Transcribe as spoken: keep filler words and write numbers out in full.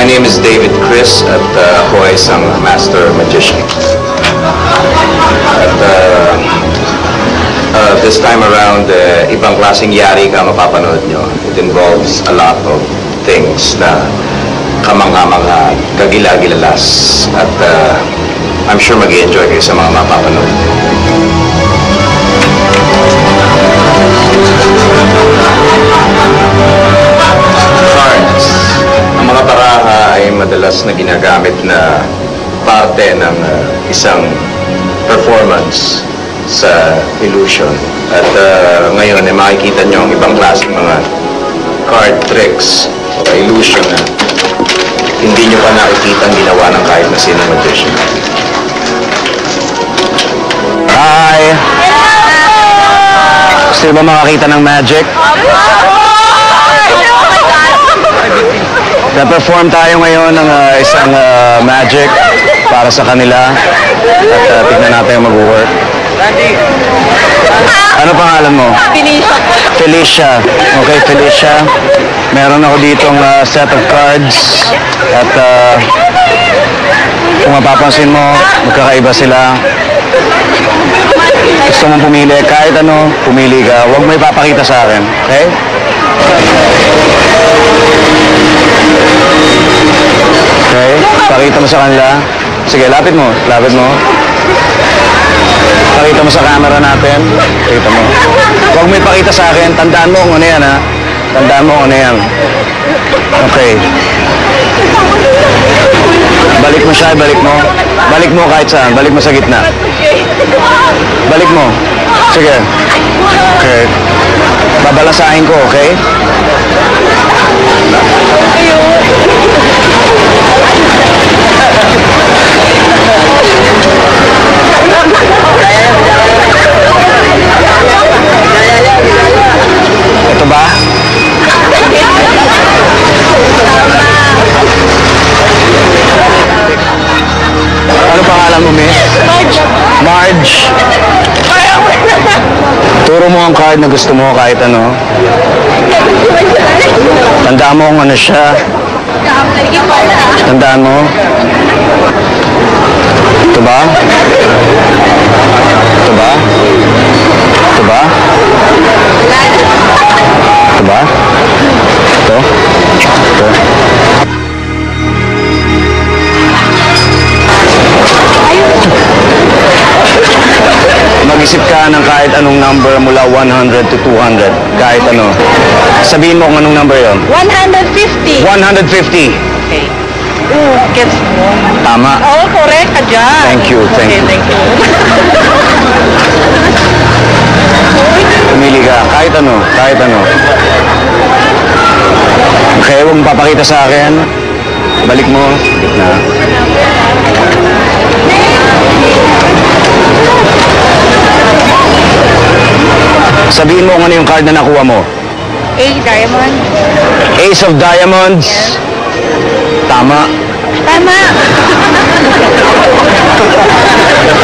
name is David Chris at uh, ako ay isang master magician. At uh, uh, this time around, uh, ibang klaseng yari ka mapapanood nyo. It involves a lot of things na kamangha-mangha, kagila-gilalas. At uh, I'm sure mag-i-enjoy kayo sa mga mapapanood. Cards. Ang mga baraha ay madalas na ginagamit na parte ng uh, isang performance sa illusion. At uh, ngayon ay makikita nyo ang ibang klaseng mga card tricks o illusion na hindi nyo pa nakikita ang ginawa ng kahit na sino magician. Hi! Gusto ba makakita ng magic? Na-perform tayo ngayon ng uh, isang uh, magic para sa kanila at uh, tignan natin yung mag-work. Ano pangalan mo? Felicia. Felicia. Okay, Felicia. Meron ako ditong uh, set of cards at uh, kung mapapansin mo, magkakaiba sila. Gusto mong pumili, kahit ano, pumili ka. Huwag mo ipapakita sa akin. Okay? Okay? Pakita mo sa kanila. Sige, lapit mo. Lapit mo. Pakita mo sa camera natin. Pakita mo. Huwag mo ipakita sa akin. Tandaan mo kung ano yan, ha? Tandaan mo kung ano yan. Okay. Balik mo siya, balik mo. Balik mo kahit saan. Balik mo sa gitna. Balik mo. Sige. Okay. Babalasahin ko, okay? Ito ba? Ano pangalan mo, miss? Marge. Marge. Turo mo ang card na gusto mo kahit ano. Tandaan mo kung ano siya. Tandaan mo. Ito ba? Ito ba? Ito ba? Ito ba? Ito? Ito? Mag-isip ka ng kahit anong number mula one hundred to two hundred. Kahit ano. Sabihin mo kung anong number yon. one hundred fifty. one hundred fifty. Okay. Ooh, gets mo. Tama. Oo, oh, correct ka dyan. Thank you, thank okay, you. thank you. Pumili ka. Kahit ano. Kahit ano. Okay, huwag mong papakita sa akin. Balik mo. Gitna. Sabihin mo kung ano yung card na nakuha mo. A, diamond. Ace of Diamonds. Tama. Tama.